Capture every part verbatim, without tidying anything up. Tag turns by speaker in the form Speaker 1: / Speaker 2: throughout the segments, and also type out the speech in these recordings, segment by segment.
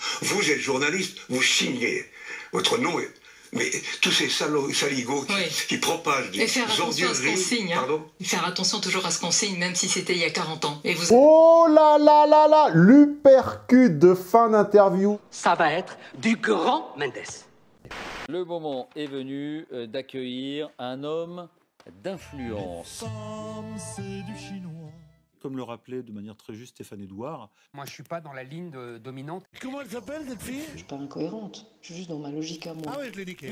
Speaker 1: Vous êtes journaliste, vous signez. Votre nom est... Mais tous ces salauds, saligots qui,
Speaker 2: oui.
Speaker 1: qui propagent des
Speaker 2: Et faire attention à ce qu'on signe. Hein. Faire attention toujours à ce qu'on signe, même si c'était il y a quarante ans. Et vous...
Speaker 3: Oh là là là là, l'uppercut de fin d'interview.
Speaker 4: Ça va être du grand Mendes.
Speaker 5: Le moment est venu d'accueillir un homme d'influence.
Speaker 6: C'est du chinois. Comme le rappelait de manière très juste Stéphane Edouard.
Speaker 4: Moi, je suis pas dans la ligne de, dominante.
Speaker 6: Comment elle s'appelle, cette fille?
Speaker 7: Je suis pas incohérente. Je suis juste dans ma logique à moi.
Speaker 6: Ah ouais, je l'ai niqué.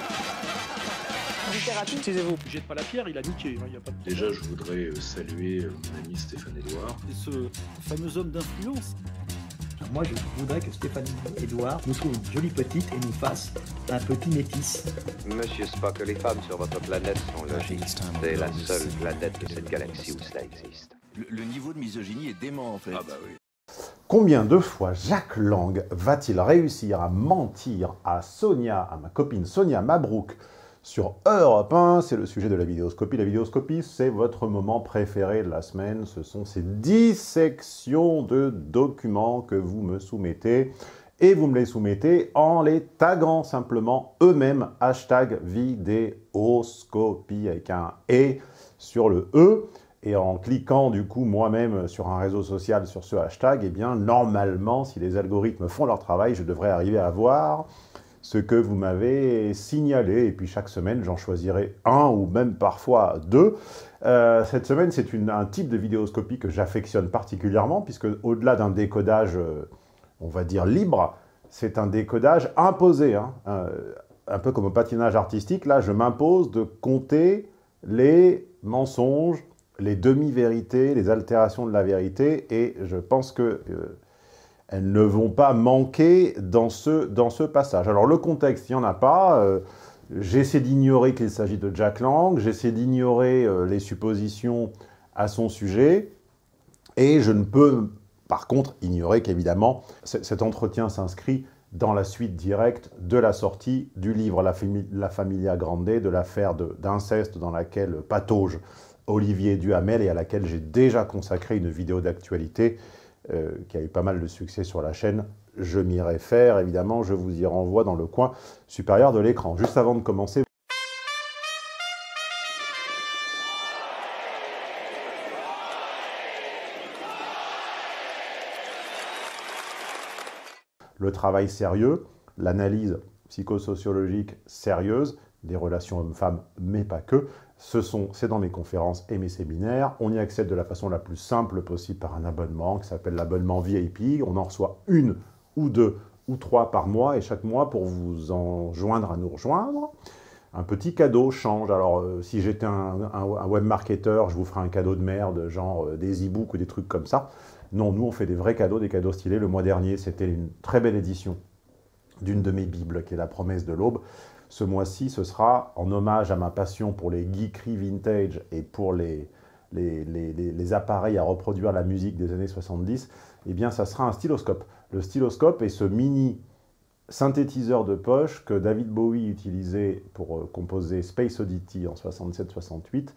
Speaker 4: Littérature.
Speaker 6: Excusez-vous, jette pas la pierre, il a niqué. Hein, y a pas de...
Speaker 8: Déjà, je voudrais saluer mon ami Stéphane Edouard.
Speaker 6: Et ce fameux homme d'influence.
Speaker 9: Moi, je voudrais que Stéphane Edouard nous trouve une jolie petite et nous fasse un petit métis.
Speaker 10: Monsieur Spock, les femmes sur votre planète sont logiques. C'est la seule planète de cette galaxie où cela existe.
Speaker 11: Le, le niveau de misogynie est dément, en fait.
Speaker 10: Ah bah oui.
Speaker 3: Combien de fois Jacques Lang va-t-il réussir à mentir à Sonia, à ma copine Sonia Mabrouk, sur Europe un? C'est le sujet de la vidéoscopie. La vidéoscopie, c'est votre moment préféré de la semaine. Ce sont ces dissections de documents que vous me soumettez. Et vous me les soumettez en les taguant simplement eux-mêmes. Hashtag vidéoscopie avec un « et » sur le « e ». Et en cliquant du coup moi-même sur un réseau social sur ce hashtag, eh bien normalement, si les algorithmes font leur travail, je devrais arriver à voir ce que vous m'avez signalé. Et puis chaque semaine, j'en choisirai un ou même parfois deux. Euh, cette semaine, c'est un type de vidéoscopie que j'affectionne particulièrement, puisque au-delà d'un décodage, euh, on va dire libre, c'est un décodage imposé. Hein, un, un peu comme au patinage artistique, là, je m'impose de compter les mensonges, les demi-vérités, les altérations de la vérité, et je pense que euh, elles ne vont pas manquer dans ce, dans ce passage. Alors le contexte, il n'y en a pas. Euh, j'essaie d'ignorer qu'il s'agit de Jack Lang, j'essaie d'ignorer euh, les suppositions à son sujet, et je ne peux par contre ignorer qu'évidemment, cet entretien s'inscrit dans la suite directe de la sortie du livre La, la Familia Grande, de l'affaire d'inceste dans laquelle patauge Olivier Duhamel et à laquelle j'ai déjà consacré une vidéo d'actualité euh, qui a eu pas mal de succès sur la chaîne. Je m'y réfère, évidemment, je vous y renvoie dans le coin supérieur de l'écran. Juste avant de commencer... Le travail sérieux, l'analyse psychosociologique sérieuse, des relations hommes-femmes, mais pas que, c'est dans mes conférences et mes séminaires. On y accède de la façon la plus simple possible par un abonnement qui s'appelle l'abonnement V I P. On en reçoit une ou deux ou trois par mois, et chaque mois, pour vous enjoindre à nous rejoindre, un petit cadeau change. Alors, euh, si j'étais un, un, un webmarketeur, je vous ferai un cadeau de merde, genre euh, des e-books ou des trucs comme ça. Non, nous, on fait des vrais cadeaux, des cadeaux stylés. Le mois dernier, c'était une très belle édition d'une de mes bibles, qui est La Promesse de l'Aube. Ce mois-ci, ce sera en hommage à ma passion pour les geekeries vintage et pour les, les, les, les, les appareils à reproduire la musique des années soixante-dix. Eh bien, ça sera un styloscope. Le styloscope est ce mini synthétiseur de poche que David Bowie utilisait pour euh, composer Space Oddity en soixante-sept soixante-huit.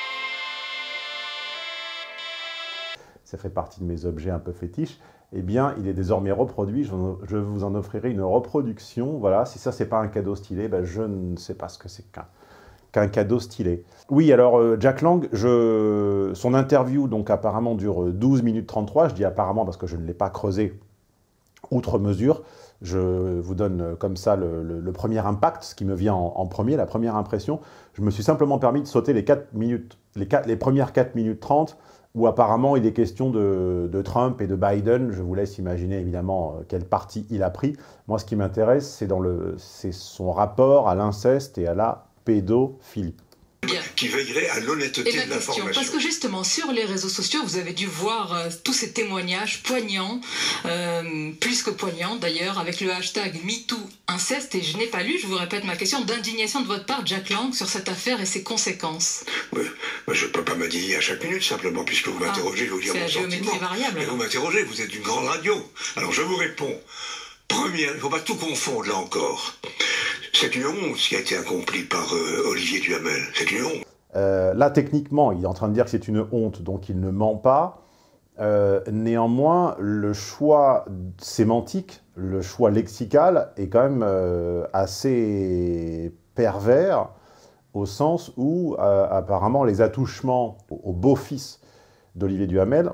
Speaker 3: Ça fait partie de mes objets un peu fétiches. Eh bien, il est désormais reproduit. Je, je vous en offrirai une reproduction. Voilà, si ça, c'est pas un cadeau stylé, ben, je ne sais pas ce que c'est qu'un qu'un cadeau stylé. Oui, alors, euh, Jack Lang, je, son interview, donc, apparemment, dure douze minutes trente-trois. Je dis apparemment parce que je ne l'ai pas creusé outre mesure. Je vous donne comme ça le, le, le premier impact, ce qui me vient en, en premier, la première impression. Je me suis simplement permis de sauter les, quatre minutes, les, quatre, les premières quatre minutes trente, où apparemment il est question de, de Trump et de Biden. Je vous laisse imaginer évidemment quel parti il a pris. Moi, ce qui m'intéresse, c'est dans le, c'est son rapport à l'inceste et à la pédophilie.
Speaker 2: Bien.
Speaker 1: Qui veillerait à l'honnêteté de l'information.
Speaker 2: Parce que justement, sur les réseaux sociaux, vous avez dû voir euh, tous ces témoignages poignants, euh, plus que poignants d'ailleurs, avec le hashtag MeTooInceste, et je n'ai pas lu, je vous répète ma question, d'indignation de votre part, Jack Lang, sur cette affaire et ses conséquences.
Speaker 1: Mais, mais je ne peux pas m'indigner à chaque minute, simplement, puisque vous m'interrogez, ah, je vais vous dire mon sentiment. C'est la géométrie variable. Mais vous m'interrogez, vous êtes une grande radio. Alors je vous réponds. Première, il ne faut pas tout confondre là encore. C'est une honte ce qui a été accompli par euh, Olivier Duhamel. C'est une honte.
Speaker 3: Euh, là, techniquement, il est en train de dire que c'est une honte, donc il ne ment pas. Euh, néanmoins, le choix sémantique le choix lexical est quand même euh, assez pervers, au sens où, euh, apparemment, les attouchements au, au beau-fils d'Olivier Duhamel,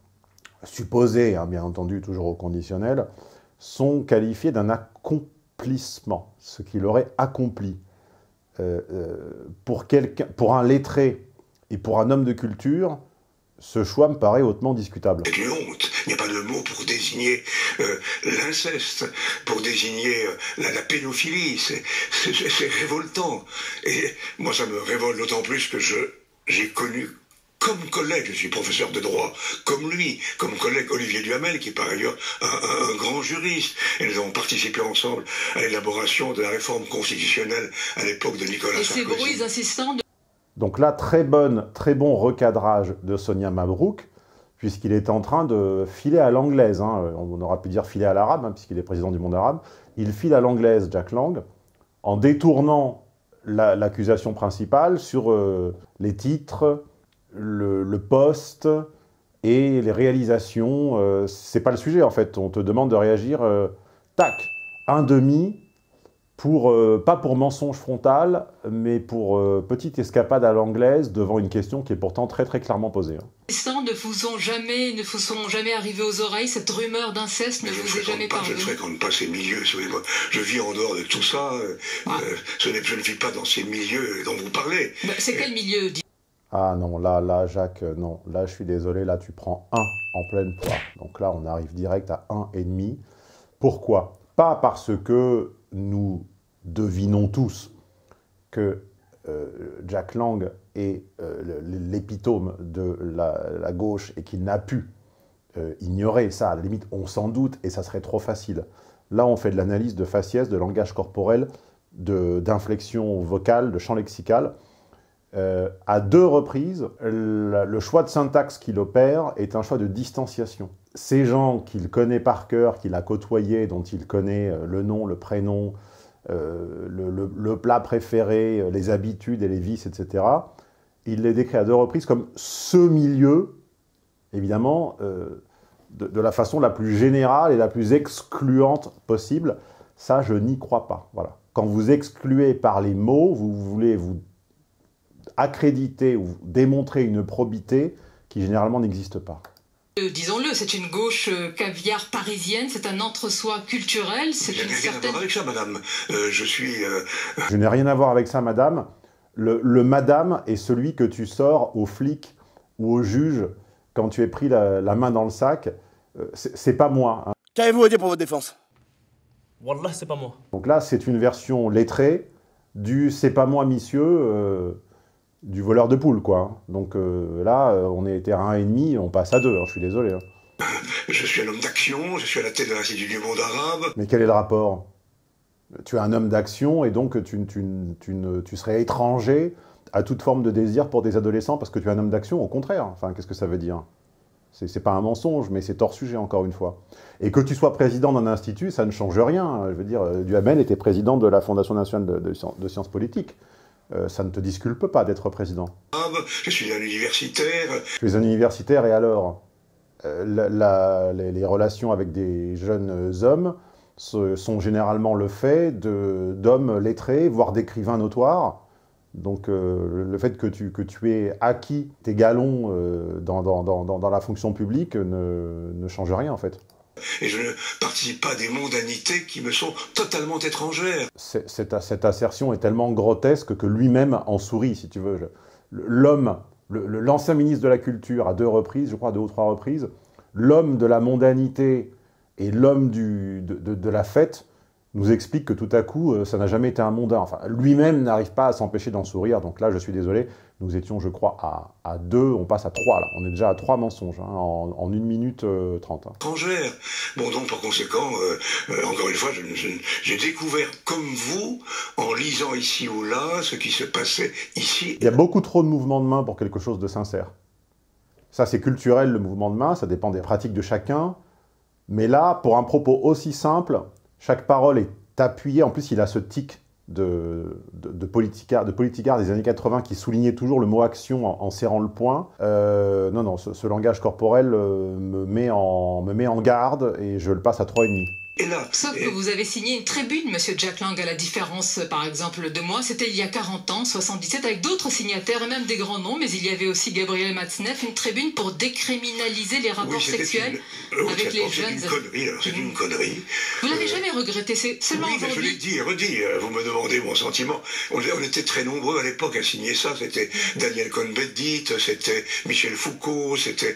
Speaker 3: supposés, hein, bien entendu, toujours au conditionnel, sont qualifiés d'un accomplissement, ce qu'il aurait accompli. Euh, euh, pour, pour un lettré et pour un homme de culture, ce choix me paraît hautement discutable.
Speaker 1: C'est une honte. Il n'y a pas de mot pour désigner euh, l'inceste, pour désigner euh, la, la pédophilie. C'est révoltant. Et moi, ça me révolte d'autant plus que je j'ai connu comme collègue, je suis professeur de droit, comme lui, comme collègue Olivier Duhamel, qui est par ailleurs un, un, un grand juriste. Et nous avons participé ensemble à l'élaboration de la réforme constitutionnelle à l'époque de Nicolas Sarkozy.
Speaker 2: Et ces bruits insistants de...
Speaker 3: Donc là, très, bonne, très bon recadrage de Sonia Mabrouk, puisqu'il est en train de filer à l'anglaise. Hein. On aurait pu dire filer à l'arabe, hein, puisqu'il est président du monde arabe. Il file à l'anglaise, Jack Lang, en détournant l'accusation la, principale sur euh, les titres, le, le poste et les réalisations. Euh, c'est pas le sujet, en fait. On te demande de réagir, euh, tac, un demi, pour, euh, pas pour mensonge frontal, mais pour euh, petite escapade à l'anglaise devant une question qui est pourtant très très clairement posée. Hein.
Speaker 2: Ne vous sont jamais, ne vous sont jamais arrivés aux oreilles, cette rumeur d'inceste ne vous est jamais parvenue.
Speaker 1: Je ne fréquente pas ces milieux, moi, je vis en dehors de tout ça, ah. euh, je, je ne vis pas dans ces milieux dont vous parlez.
Speaker 2: Bah, c'est quel milieu?
Speaker 3: Ah non, là, là, Jacques, non, là je suis désolé, là tu prends un en pleine poire. Donc là on arrive direct à un et demi. Pourquoi? Pas parce que nous devinons tous que euh, Jack Lang est euh, l'épitome de la, la gauche et qu'il n'a pu euh, ignorer ça. À la limite, on s'en doute et ça serait trop facile. Là, on fait de l'analyse de faciès, de langage corporel, d'inflexion vocale, de champ lexical. Euh, à deux reprises, le, le choix de syntaxe qu'il opère est un choix de distanciation. Ces gens qu'il connaît par cœur, qu'il a côtoyés, dont il connaît le nom, le prénom, euh, le, le, le plat préféré, les habitudes et les vices, et cetera, il les décrit à deux reprises comme ce milieu, évidemment, euh, de, de la façon la plus générale et la plus excluante possible. Ça, je n'y crois pas. Voilà. Quand vous excluez par les mots, vous voulez vous accréditer ou démontrer une probité qui généralement n'existe pas.
Speaker 2: Euh, Disons-le, c'est une gauche euh, caviar parisienne, c'est un entre-soi culturel, c'est une
Speaker 1: certaine... Je n'ai rien à voir avec ça, madame. Euh, je suis... Euh...
Speaker 3: Je n'ai rien à voir avec ça, madame. Le, le madame est celui que tu sors aux flics ou aux juges quand tu es pris la, la main dans le sac. Euh, c'est pas moi. Hein.
Speaker 12: Qu'avez-vous à dire pour votre défense?
Speaker 13: Wallah, c'est pas moi.
Speaker 3: Donc là, c'est une version lettrée du « c'est pas moi, monsieur euh, », du voleur de poule, quoi. Donc euh, là, on était à un et demi, on passe à deux, hein, je suis désolé. Hein.
Speaker 1: Je suis un homme d'action, je suis à la tête de l'Institut du monde arabe.
Speaker 3: Mais quel est le rapport? Tu es un homme d'action et donc tu, tu, tu, tu, tu serais étranger à toute forme de désir pour des adolescents parce que tu es un homme d'action, au contraire. Enfin, qu'est-ce que ça veut dire? C'est pas un mensonge, mais c'est hors sujet, encore une fois. Et que tu sois président d'un institut, ça ne change rien. Je veux dire, Duhamel était président de la Fondation nationale de, de, de sciences politiques. Euh, ça ne te disculpe pas d'être président.
Speaker 1: Je suis un universitaire.
Speaker 3: Tu es un universitaire et alors euh, la, la, les, les relations avec des jeunes hommes sont généralement le fait d'hommes lettrés, voire d'écrivains notoires. Donc euh, le fait que tu, que tu aies acquis tes galons euh, dans, dans, dans, dans la fonction publique ne, ne change rien en fait.
Speaker 1: Et je ne participe pas à des mondanités qui me sont totalement étrangères.
Speaker 3: Cette, cette assertion est tellement grotesque que lui-même en sourit, si tu veux. L'homme, l'ancien ministre de la Culture, à deux reprises, je crois deux ou trois reprises, l'homme de la mondanité et l'homme de, de, de la fête, nous explique que tout à coup, ça n'a jamais été un mondain. Enfin, lui-même n'arrive pas à s'empêcher d'en sourire. Donc là, je suis désolé, nous étions, je crois, à, à deux, on passe à trois, là. On est déjà à trois mensonges, hein, en, en une minute euh, trente. Hein.
Speaker 1: Étrangère. Bon, donc, par conséquent, euh, euh, encore une fois, j'ai découvert, comme vous, en lisant ici ou là, ce qui se passait ici.
Speaker 3: Il y a beaucoup trop de mouvements de main pour quelque chose de sincère. Ça, c'est culturel, le mouvement de main, ça dépend des pratiques de chacun. Mais là, pour un propos aussi simple, chaque parole est appuyée. En plus, il a ce tic de, de, de, politicard, de politicard des années quatre-vingt qui soulignait toujours le mot action en, en serrant le poing. Euh, non, non, ce, ce langage corporel euh, me, met en, me met en garde et je le passe à trois virgule cinq.
Speaker 1: Et là,
Speaker 2: Sauf
Speaker 1: et...
Speaker 2: que vous avez signé une tribune, monsieur Jack Lang, à la différence, par exemple, de moi. C'était il y a quarante ans, soixante-dix-sept, avec d'autres signataires et même des grands noms. Mais il y avait aussi Gabriel Matzneff, une tribune pour décriminaliser les rapports
Speaker 1: oui,
Speaker 2: sexuels
Speaker 1: une...
Speaker 2: avec les jeunes.
Speaker 1: C'est une connerie, alors c'est une connerie.
Speaker 2: Vous l'avez
Speaker 1: euh...
Speaker 2: jamais regretté, c'est seulement
Speaker 1: oui,
Speaker 2: aujourd'hui.
Speaker 1: Je l'ai dit et redit, vous me demandez mon sentiment. On, on était très nombreux à l'époque à signer ça. C'était Daniel Cohn-Bendit, c'était Michel Foucault, c'était...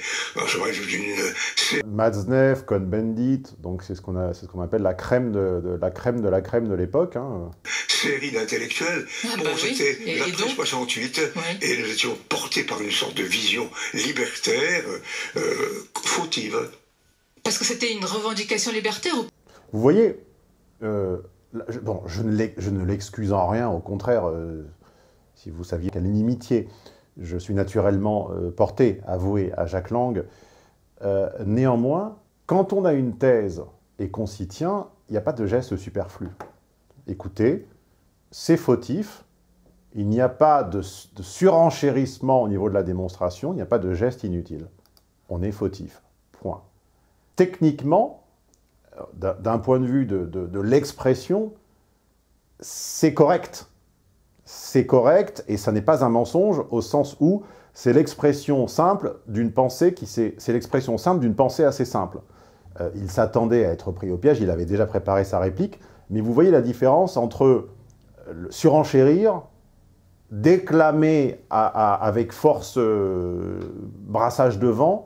Speaker 1: Une...
Speaker 3: Matzneff, Cohn-Bendit, donc c'est ce qu'on a, c'est ce qu'on appelle la crème de, de la crème de la crème de l'époque. Hein.
Speaker 1: Série d'intellectuels.
Speaker 2: Ah
Speaker 1: bon,
Speaker 2: bah
Speaker 1: c'était
Speaker 2: oui.
Speaker 1: l'après soixante-huit, ouais. Et nous étions portés par une sorte de vision libertaire, euh, fautive.
Speaker 2: Parce que c'était une revendication libertaire ou...
Speaker 3: Vous voyez, euh, je, bon, je ne l'excuse en rien, au contraire, euh, si vous saviez quelle inimitié, je suis naturellement euh, porté, avoué à Jack Lang. Euh, néanmoins, quand on a une thèse et qu'on s'y tient, il n'y a pas de geste superflu. Écoutez, c'est fautif, il n'y a pas de, de surenchérissement au niveau de la démonstration, il n'y a pas de geste inutile. On est fautif, point. Techniquement, d'un point de vue de, de, de l'expression, c'est correct. C'est correct et ça n'est pas un mensonge au sens où c'est l'expression simple d'une pensée qui c'est l'expression simple d'une pensée assez simple. Euh, il s'attendait à être pris au piège, il avait déjà préparé sa réplique, mais vous voyez la différence entre le surenchérir, déclamer à, à, avec force euh, brassage de vent,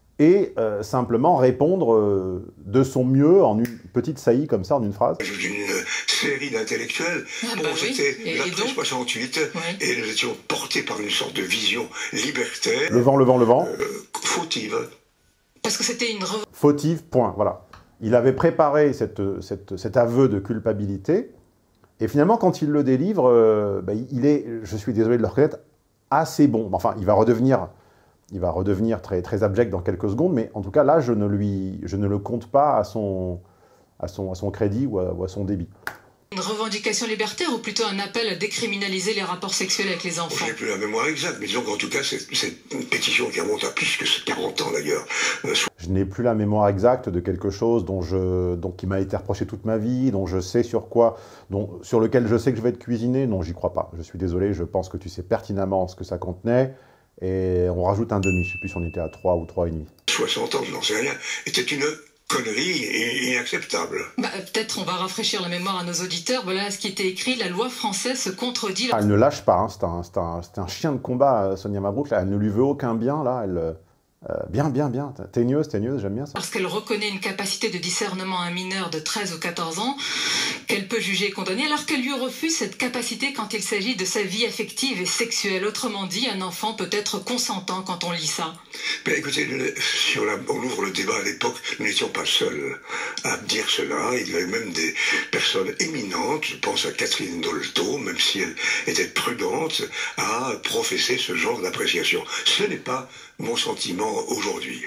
Speaker 3: et euh, simplement répondre euh, de son mieux en une petite saillie comme ça, en une phrase.
Speaker 1: Une série d'intellectuels,
Speaker 2: ah
Speaker 1: bon,
Speaker 2: bah
Speaker 1: c'était
Speaker 2: oui.
Speaker 1: l'après soixante-huit, ouais. Et nous étions portés par une sorte de vision libertaire.
Speaker 3: Le vent, le vent, le vent.
Speaker 1: Euh, fautive.
Speaker 2: Parce que c'était une...
Speaker 3: Fautive, point, voilà. Il avait préparé cette, cette, cet aveu de culpabilité, et finalement, quand il le délivre, euh, bah, il est, je suis désolé de le reconnaître, assez bon. Enfin, il va redevenir... Il va redevenir très, très abject dans quelques secondes, mais en tout cas, là, je ne, lui, je ne le compte pas à son, à son, à son crédit ou à, ou à son débit.
Speaker 2: Une revendication libertaire ou plutôt un appel à décriminaliser les rapports sexuels avec les enfants?
Speaker 1: Je n'ai plus la mémoire exacte, mais disons qu'en tout cas, c'est une pétition qui remonte à plus que quarante ans d'ailleurs.
Speaker 3: Je n'ai plus la mémoire exacte de quelque chose dont je, dont, qui m'a été reproché toute ma vie, dont je sais sur quoi, dont, sur lequel je sais que je vais être cuisiné. Non, j'y crois pas. Je suis désolé, je pense que tu sais pertinemment ce que ça contenait. Et on rajoute un demi, je ne sais plus si on était à trois ou trois et demi.
Speaker 1: soixante ans, je n'en sais rien, était une connerie et inacceptable.
Speaker 2: Bah, peut-être on va rafraîchir la mémoire à nos auditeurs. Voilà ce qui était écrit, la loi française se contredit.
Speaker 3: Elle ne lâche pas, hein. C'est un, un, un chien de combat, Sonia Mabrouk, là. Elle ne lui veut aucun bien, là, elle... Euh, bien, bien, bien. Teigneuse, teigneuse, j'aime bien ça.
Speaker 2: Parce qu'elle reconnaît une capacité de discernement à un mineur de treize ou quatorze ans qu'elle peut juger et condamner, alors qu'elle lui refuse cette capacité quand il s'agit de sa vie affective et sexuelle. Autrement dit, un enfant peut être consentant quand on lit ça.
Speaker 1: Mais écoutez, sur la, on ouvre le débat à l'époque, nous n'étions pas seuls à dire cela. Il y avait même des personnes éminentes, je pense à Catherine Dolto, même si elle était prudente, à professer ce genre d'appréciation. Ce n'est pas mon sentiment aujourd'hui.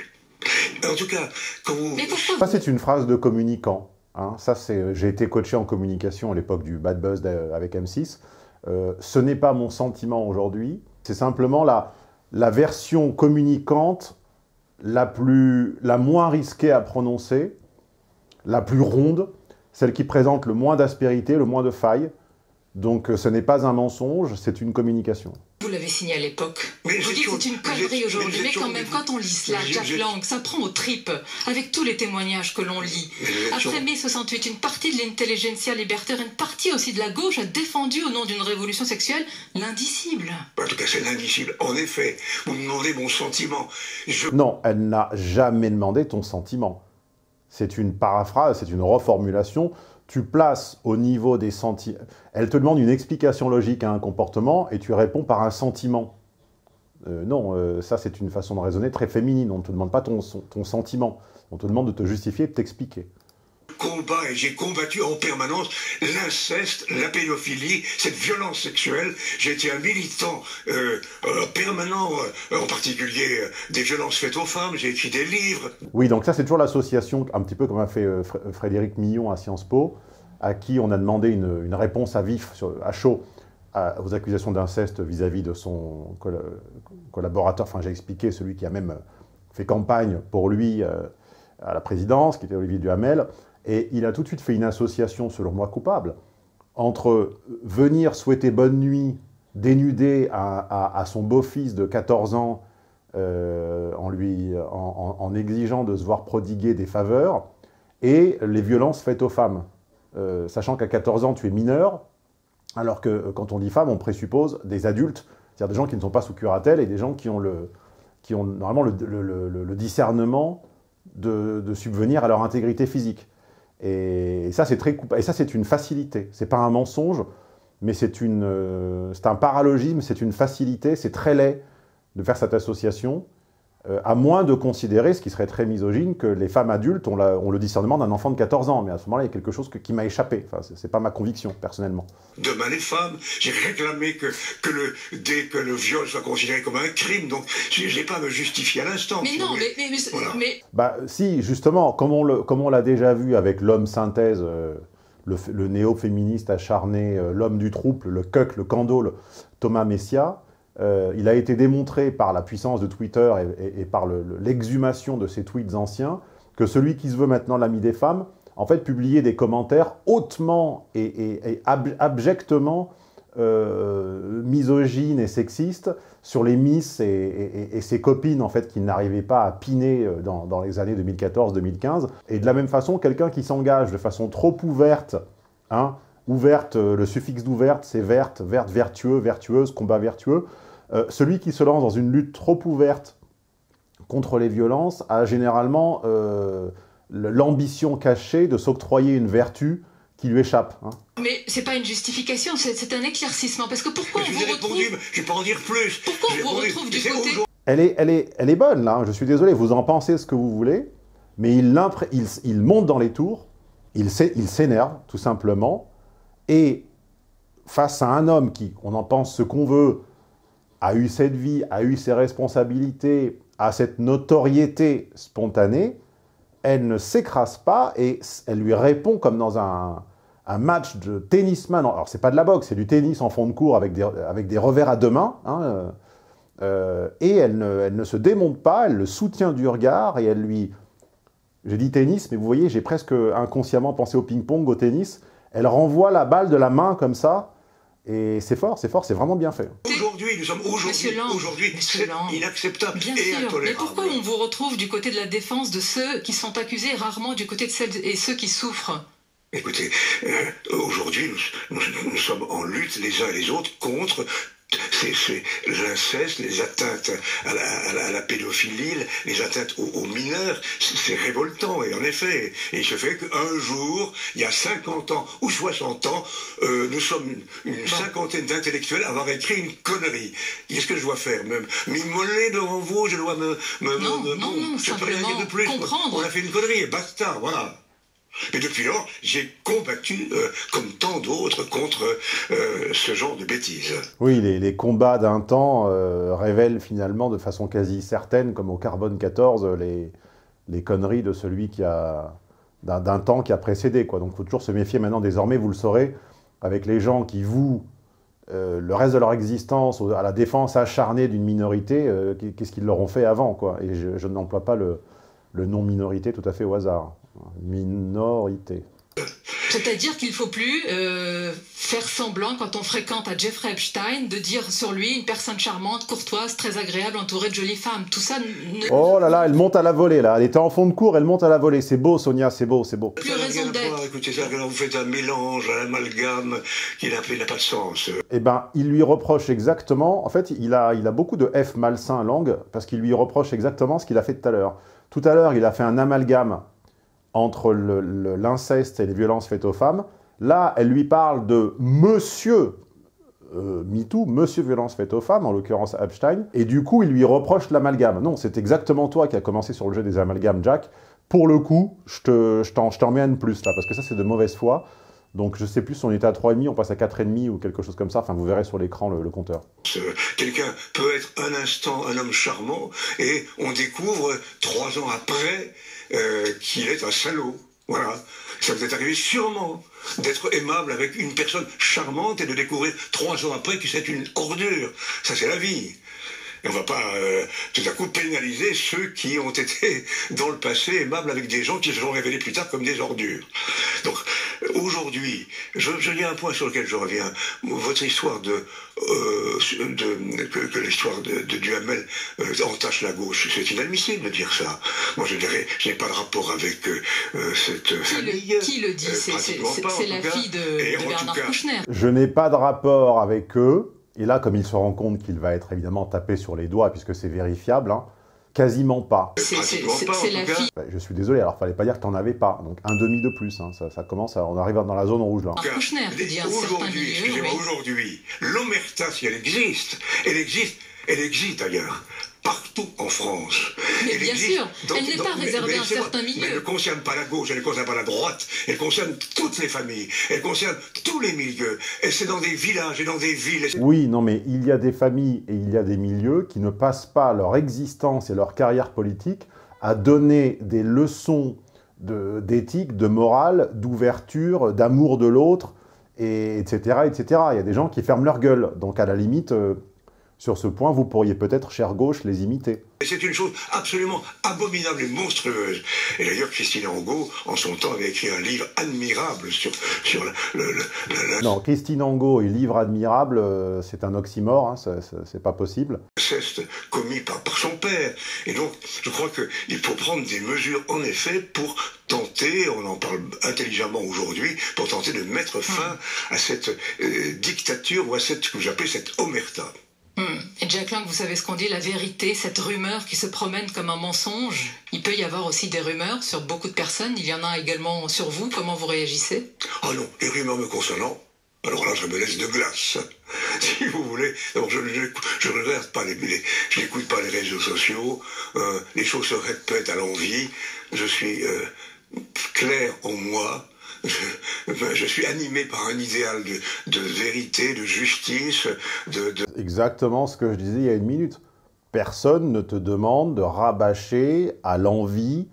Speaker 1: En tout cas, quand vous...
Speaker 3: Ça, c'est une phrase de communicant. Hein. Ça, c'est... J'ai été coaché en communication à l'époque du Bad Buzz avec M six. Euh, ce n'est pas mon sentiment aujourd'hui. C'est simplement la, la version communicante la, plus, la moins risquée à prononcer, la plus ronde, celle qui présente le moins d'aspérité, le moins de failles. Donc, ce n'est pas un mensonge, c'est une communication.
Speaker 2: Vous l'avez signé à l'époque. Vous dites que c'est une connerie aujourd'hui, mais quand même, quand on lit cela, Jack Lang, ça prend aux tripes, avec tous les témoignages que l'on lit. Après mai soixante-huit, une partie de l'intelligentsia libertaire, une partie aussi de la gauche a défendu, au nom d'une révolution sexuelle, l'indicible.
Speaker 1: En tout cas, c'est l'indicible. En effet, vous me demandez mon sentiment. Je...
Speaker 3: Non, elle n'a jamais demandé ton sentiment. C'est une paraphrase, c'est une reformulation. Tu places au niveau des sentiments... Elle te demande une explication logique à un comportement et tu réponds par un sentiment. Euh, non, euh, ça c'est une façon de raisonner très féminine. On ne te demande pas ton, ton sentiment. On te demande de te justifier et de t'expliquer.
Speaker 1: Combat et j'ai combattu en permanence l'inceste, la pédophilie, cette violence sexuelle. J'ai été un militant euh, euh, permanent, euh, en particulier euh, des violences faites aux femmes. J'ai écrit des livres.
Speaker 3: Oui, donc ça c'est toujours l'association, un petit peu comme a fait euh, Frédéric Millon à Sciences Po, à qui on a demandé une, une réponse à vif, sur, à chaud, à, aux accusations d'inceste vis-à-vis de son coll collaborateur. Enfin, j'ai expliqué, celui qui a même fait campagne pour lui euh, à la présidence, qui était Olivier Duhamel. Et il a tout de suite fait une association, selon moi, coupable, entre venir souhaiter bonne nuit, dénudé à, à, à son beau-fils de quatorze ans, euh, en, lui, en, en, en exigeant de se voir prodiguer des faveurs, et les violences faites aux femmes. Euh, sachant qu'à quatorze ans, tu es mineur, alors que quand on dit femme, on présuppose des adultes, c'est-à-dire des gens qui ne sont pas sous curatelle et des gens qui ont, le, qui ont normalement le, le, le, le discernement de, de subvenir à leur intégrité physique. Et ça, c'est très coupable. Et ça, c'est une facilité. C'est pas un mensonge, mais c'est une, euh, c'est un paralogisme, c'est une facilité, c'est très laid de faire cette association, euh, à moins de considérer, ce qui serait très misogyne, que les femmes adultes ont, la, ont le discernement d'un enfant de quatorze ans. Mais à ce moment-là, il y a quelque chose que, qui m'a échappé. Enfin, c'est pas ma conviction, personnellement.
Speaker 1: Demain, les femmes, j'ai réclamé que, que le, dès que le viol soit considéré comme un crime, donc je n'ai pas à me justifier à l'instant.
Speaker 2: Mais non, mais... mais, mais, voilà. mais...
Speaker 3: Bah, si, justement, comme on l'a déjà vu avec l'homme synthèse, euh, le, le néo-féministe acharné, euh, l'homme du trouble, le cuck, le candole, Thomas Messia, euh, il a été démontré par la puissance de Twitter et, et, et par l'exhumation de ses tweets anciens que celui qui se veut maintenant l'ami des femmes, en fait, publiait des commentaires hautement et, et, et ab abjectement euh, misogynes et sexistes sur les Miss et, et, et ses copines, en fait, qui n'arrivaient pas à piner dans, dans les années deux mille quatorze deux mille quinze. Et de la même façon, quelqu'un qui s'engage de façon trop ouverte, hein, ouverte, le suffixe d'ouverte, c'est verte, verte, vertueux, vertueuse, combat vertueux. Euh, celui qui se lance dans une lutte trop ouverte contre les violences a généralement euh, l'ambition cachée de s'octroyer une vertu qui lui échappe. Hein.
Speaker 2: Mais c'est pas une justification, c'est un éclaircissement. Parce que pourquoi
Speaker 1: mais
Speaker 2: on
Speaker 1: je
Speaker 2: vous
Speaker 1: vous ai
Speaker 2: retrouve...
Speaker 1: répondu, je vais pas en dire plus.
Speaker 2: Pourquoi on vous retrouve du côté...
Speaker 3: Elle est, elle, est, elle est bonne, là. Je suis désolé, vous en pensez ce que vous voulez, mais il, il, il monte dans les tours, il s'énerve, tout simplement, et face à un homme qui, on en pense ce qu'on veut, a eu cette vie, a eu ses responsabilités, a cette notoriété spontanée, elle ne s'écrase pas et elle lui répond comme dans un, un match de tennisman. Alors, c'est pas de la boxe, c'est du tennis en fond de cours avec des, avec des revers à deux mains. Hein, euh, et elle ne, elle ne se démonte pas, elle le soutient du regard et elle lui... J'ai dit tennis, mais vous voyez, j'ai presque inconsciemment pensé au ping-pong, au tennis. Elle renvoie la balle de la main comme ça. Et c'est fort, c'est fort, c'est vraiment bien fait.
Speaker 1: Aujourd'hui, nous sommes aujourd'hui, aujourd'hui, c'est inacceptable
Speaker 2: bien
Speaker 1: et
Speaker 2: sûr.
Speaker 1: intolérable.
Speaker 2: Mais pourquoi on vous retrouve du côté de la défense de ceux qui sont accusés, rarement du côté de celles et ceux qui souffrent?
Speaker 1: Écoutez, euh, aujourd'hui, nous, nous, nous sommes en lutte les uns et les autres contre c'est l'inceste, les atteintes à la, à, la, à la pédophilie, les atteintes aux, aux mineurs, c'est révoltant. Et en effet, et il se fait qu'un jour, il y a cinquante ans ou soixante ans, euh, nous sommes une, une cinquantaine d'intellectuels à avoir écrit une connerie. Qu'est-ce que je dois faire? M'immoler devant vous, je dois me... me,
Speaker 2: non,
Speaker 1: me
Speaker 2: non,
Speaker 1: bon,
Speaker 2: non,
Speaker 1: je peux rien dire de plus.
Speaker 2: Comprendre.
Speaker 1: On a fait une connerie et basta, voilà. Mais depuis lors, j'ai combattu, euh, comme tant d'autres, contre euh, ce genre de bêtises.
Speaker 3: Oui, les, les combats d'un temps euh, révèlent finalement de façon quasi certaine, comme au Carbone quatorze, les, les conneries de celui qui a d'un temps qui a précédé, quoi. Donc il faut toujours se méfier maintenant, désormais, vous le saurez, avec les gens qui vouent euh, le reste de leur existence à la défense acharnée d'une minorité, euh, qu'est-ce qu'ils leur ont fait avant, quoi. Et je, je n'emploie pas le, le nom minorité tout à fait au hasard. Minorité.
Speaker 2: C'est-à-dire qu'il ne faut plus euh, faire semblant, quand on fréquente à Jeffrey Epstein, de dire sur lui une personne charmante, courtoise, très agréable, entourée de jolies femmes. Tout ça... Ne...
Speaker 3: Oh là là, elle monte à la volée, là. Elle était en fond de cours, elle monte à la volée. C'est beau, Sonia, c'est beau, c'est beau.
Speaker 2: Plus raison d'être.
Speaker 1: Écoutez, ça, vous faites un mélange, un amalgame qui n'a pas de sens.
Speaker 3: Eh bien, il lui reproche exactement... En fait, il a, il a beaucoup de F malsain langue, parce qu'il lui reproche exactement ce qu'il a fait tout à l'heure. Tout à l'heure, il a fait un amalgame entre l'inceste et les violences faites aux femmes. Là, elle lui parle de monsieur euh, MeToo, monsieur violence faite aux femmes, en l'occurrence Epstein, et du coup, il lui reproche l'amalgame. Non, c'est exactement toi qui as commencé sur le jeu des amalgames, Jack. Pour le coup, je te, je t'en, je t'en mets plus, là, parce que ça, c'est de mauvaise foi. Donc, je sais plus si on était à trois virgule cinq, on passe à quatre virgule cinq ou quelque chose comme ça. Enfin, vous verrez sur l'écran le, le compteur.
Speaker 1: Quelqu'un peut être un instant un homme charmant, et on découvre, trois ans après, Euh, qu'il est un salaud. Voilà. Ça vous est arrivé sûrement d'être aimable avec une personne charmante et de découvrir trois ans après que c'est une ordure. Ça, c'est la vie. Et on ne va pas euh, tout à coup pénaliser ceux qui ont été dans le passé aimables avec des gens qui se sont révélés plus tard comme des ordures. Donc aujourd'hui, je, je, il y a un point sur lequel je reviens. Votre histoire de, euh, de que, que l'histoire de, de Duhamel euh, entache la gauche, c'est inadmissible de dire ça. Moi, je dirais, je n'ai pas de rapport avec euh, cette
Speaker 2: qui
Speaker 1: famille.
Speaker 2: Le, qui le dit euh, C'est la fille de, de Bernard Kouchner.
Speaker 3: Je n'ai pas de rapport avec eux. Et là, comme il se rend compte qu'il va être évidemment tapé sur les doigts, puisque c'est vérifiable, hein, quasiment pas.
Speaker 2: C'est la fille.
Speaker 3: Je suis désolé, alors fallait pas dire que t'en avais pas. Donc un demi de plus, hein, ça, ça commence, à, on arrive dans la zone rouge là.
Speaker 1: Aujourd'hui, excusez-moi, aujourd'hui, l'omerta, si elle existe, elle existe, elle existe d'ailleurs. Partout en France.
Speaker 2: Mais
Speaker 1: elle
Speaker 2: bien
Speaker 1: existe,
Speaker 2: sûr,
Speaker 1: donc,
Speaker 2: elle n'est pas
Speaker 1: mais,
Speaker 2: réservée
Speaker 1: mais,
Speaker 2: à un certain milieu.
Speaker 1: Mais elle ne concerne pas la gauche, elle ne concerne pas la droite, elle concerne toutes les familles, elle concerne tous les milieux. Et c'est dans des villages et dans des villes.
Speaker 3: Oui, non, mais il y a des familles et il y a des milieux qui ne passent pas leur existence et leur carrière politique à donner des leçons d'éthique, de, de morale, d'ouverture, d'amour de l'autre, et, etc., et cetera. Il y a des gens qui ferment leur gueule. Donc, à la limite... Euh, sur ce point, vous pourriez peut-être, chère gauche, les imiter.
Speaker 1: C'est une chose absolument abominable et monstrueuse. Et d'ailleurs, Christine Angot, en son temps, avait écrit un livre admirable sur, sur le, le, le, le...
Speaker 3: Non, Christine Angot et livre admirable, euh, c'est un oxymore, hein, c'est pas possible.
Speaker 1: L'inceste commis par, par son père. Et donc, je crois qu'il faut prendre des mesures, en effet, pour tenter, on en parle intelligemment aujourd'hui, pour tenter de mettre fin à cette euh, dictature ou à cette, ce que j'appelle cette omerta.
Speaker 2: Hum. Et Jack Lang, vous savez ce qu'on dit, la vérité, cette rumeur qui se promène comme un mensonge. Il peut y avoir aussi des rumeurs sur beaucoup de personnes. Il y en a également sur vous. Comment vous réagissez?
Speaker 1: Ah non, les rumeurs me concernant, alors là, je me laisse de glace. Si vous voulez. Alors, je ne regarde pas les, les je n'écoute pas les réseaux sociaux. Euh, les choses se répètent à l'envi. Je suis euh, clair en moi. Je, je suis animé par un idéal de, de vérité, de justice, de, de...
Speaker 3: Exactement ce que je disais il y a une minute. Personne ne te demande de rabâcher à l'envi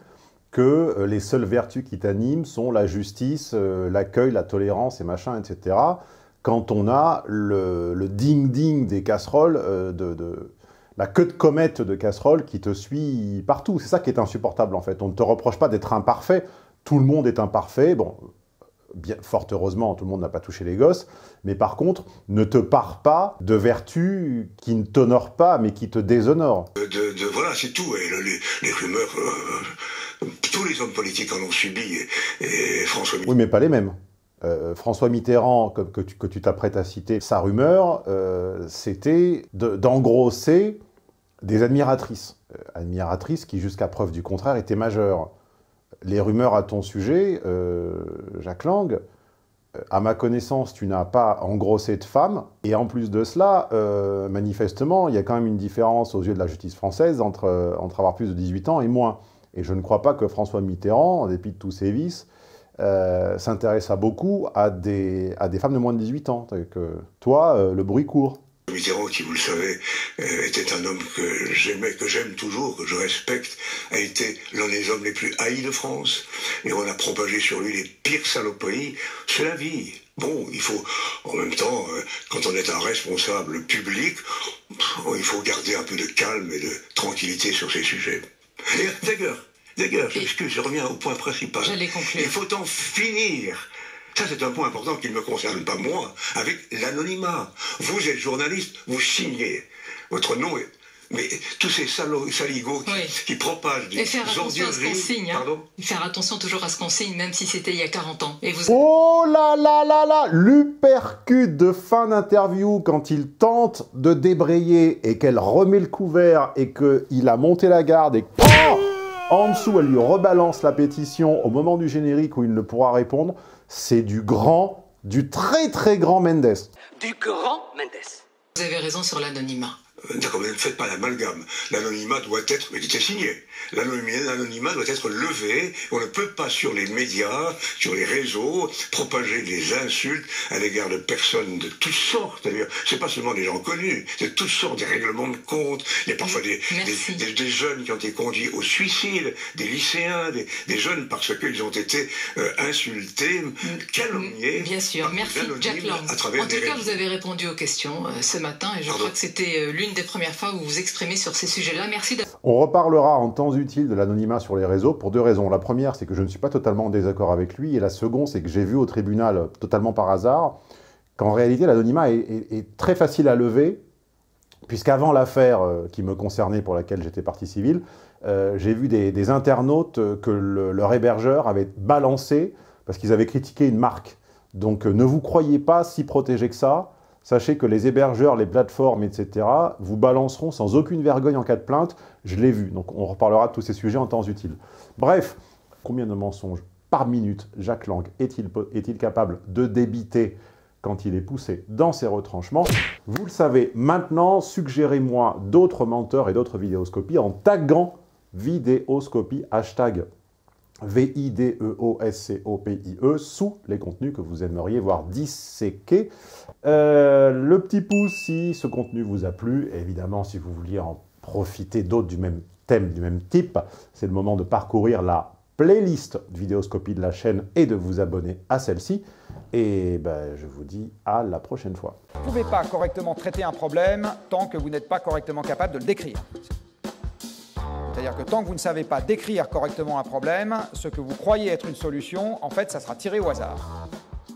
Speaker 3: que les seules vertus qui t'animent sont la justice, l'accueil, la tolérance et machin, et cetera. Quand on a le, le ding-ding des casseroles, de, de, la queue de comète de casseroles qui te suit partout. C'est ça qui est insupportable en fait. On ne te reproche pas d'être imparfait. Tout le monde est imparfait. Bon... Bien, fort heureusement, tout le monde n'a pas touché les gosses, mais par contre, ne te pare pas de vertus qui ne t'honorent pas, mais qui te déshonorent.
Speaker 1: De, de, de, voilà, c'est tout. Et les, les rumeurs, euh, tous les hommes politiques en ont subi, et, et François Mitterrand...
Speaker 3: Oui, mais pas les mêmes. Euh, François Mitterrand, que, que tu que tu t'apprêtes à citer, sa rumeur, euh, c'était d'engrosser des admiratrices. Euh, admiratrices qui, jusqu'à preuve du contraire, étaient majeures. Les rumeurs à ton sujet, euh, Jack Lang, euh, à ma connaissance, tu n'as pas engrossé de femmes. Et en plus de cela, euh, manifestement, il y a quand même une différence aux yeux de la justice française entre, euh, entre avoir plus de dix-huit ans et moins. Et je ne crois pas que François Mitterrand, en dépit de tous ses vices, euh, s'intéressa beaucoup à des, à des femmes de moins de dix-huit ans. Que toi, euh, le bruit court.
Speaker 1: Mitterrand, qui, vous le savez, euh, était un homme que j'aimais, que j'aime toujours, que je respecte, a été l'un des hommes les plus haïs de France. Et on a propagé sur lui les pires saloperies. C'est la vie. Bon, il faut, en même temps, euh, quand on est un responsable public, il faut garder un peu de calme et de tranquillité sur ces sujets. Et d'ailleurs, d'ailleurs, j'excuse, je reviens au point principal.
Speaker 2: J'allais conclure.
Speaker 1: Il faut en finir. Ça, c'est un point important qui ne me concerne pas moi, avec l'anonymat. Vous êtes journaliste, vous signez. Votre nom est... Mais tous ces salauds, saligots qui,
Speaker 2: oui.
Speaker 1: qui propagent des
Speaker 2: Et faire attention à ce qu'on signe. Hein.
Speaker 1: Pardon ?
Speaker 2: Faire attention toujours à ce qu'on signe, même si c'était il y a quarante ans. Et vous...
Speaker 3: Oh là là là là, l'uppercut de fin d'interview quand il tente de débrayer et qu'elle remet le couvert et qu'il a monté la garde et que... Oh, en dessous, elle lui rebalance la pétition au moment du générique où il ne pourra répondre. C'est du grand, du très très grand Mendes.
Speaker 4: Du grand Mendes.
Speaker 2: Vous avez raison sur l'anonymat.
Speaker 1: D'accord, mais ne faites pas l'amalgame. L'anonymat doit être, mais il était signé. L'anonymat doit être levé. On ne peut pas sur les médias, sur les réseaux, propager des insultes à l'égard de personnes de toutes sortes. D'ailleurs, c'est pas seulement des gens connus, c'est toutes sortes, des règlements de compte. Il y a parfois des, des, des, des jeunes qui ont été conduits au suicide, des lycéens, des, des jeunes parce qu'ils ont été euh, insultés, calomniés.
Speaker 2: Bien sûr, merci Jack Lang. En tout cas, vous avez répondu aux questions euh, ce matin et je Pardon. crois que c'était euh, l'une l'une des premières fois où vous vous exprimez sur ces sujets-là. Merci.
Speaker 3: On reparlera en temps utile de l'anonymat sur les réseaux pour deux raisons. La première, c'est que je ne suis pas totalement en désaccord avec lui. Et la seconde, c'est que j'ai vu au tribunal, totalement par hasard, qu'en réalité, l'anonymat est, est, est très facile à lever, puisqu'avant l'affaire euh, qui me concernait, pour laquelle j'étais partie civile, euh, j'ai vu des, des internautes que le, leur hébergeur avait balancé parce qu'ils avaient critiqué une marque. Donc euh, ne vous croyez pas si protégé que ça. Sachez que les hébergeurs, les plateformes, et cetera, vous balanceront sans aucune vergogne en cas de plainte. Je l'ai vu. Donc on reparlera de tous ces sujets en temps utile. Bref, combien de mensonges par minute Jack Lang est-il est-il capable de débiter quand il est poussé dans ses retranchements? Vous le savez maintenant, suggérez-moi d'autres menteurs et d'autres vidéoscopies en taguant vidéoscopie, hashtag V I D E O S C O P I E, sous les contenus que vous aimeriez voir disséqués. Euh, le petit pouce si ce contenu vous a plu, et évidemment si vous vouliez en profiter d'autres du même thème, du même type, c'est le moment de parcourir la playlist vidéoscopie de la chaîne et de vous abonner à celle-ci. Et ben, je vous dis à la prochaine fois.
Speaker 12: Vous ne pouvez pas correctement traiter un problème tant que vous n'êtes pas correctement capable de le décrire. C'est-à-dire que tant que vous ne savez pas décrire correctement un problème, ce que vous croyez être une solution, en fait, ça sera tiré au hasard.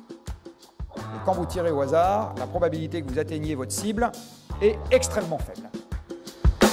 Speaker 12: Et quand vous tirez au hasard, la probabilité que vous atteigniez votre cible est extrêmement faible.